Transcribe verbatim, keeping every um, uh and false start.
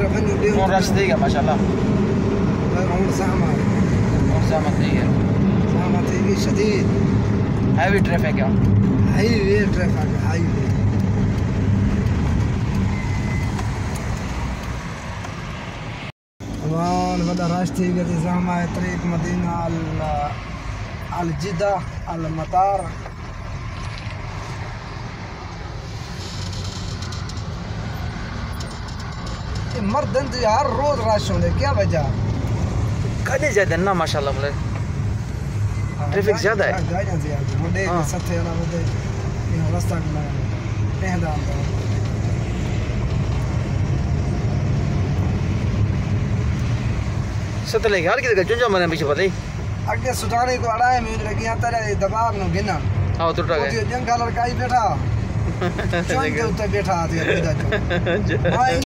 कौन रास्ते का माशाल्लाह और सहमत और सहमत नहीं है सहमत है शदीद हैवी ट्रैफिक है हाईवे ट्रैफिक हाईवे طبعا بدأ راشتي قد زحمة طريق مدينة على جدة على المطار مرد انت हर रोज रश होने क्या वजह गाड़ी ज्यादा ना माशाल्लाह बोले ट्रैफिक ज्यादा है गाड़ियां ज्यादा मुंडे सत्ते वाला मुंडे ये रास्ता में पहला आता सतले यार की जुंजा मरे पीछे पता आगे सुधारने को अड़ाए में लगी आता रे दबाव न गिना हां तो टूट गया जंगल लड़काई बैठा चौंक के ऊपर बैठा आती है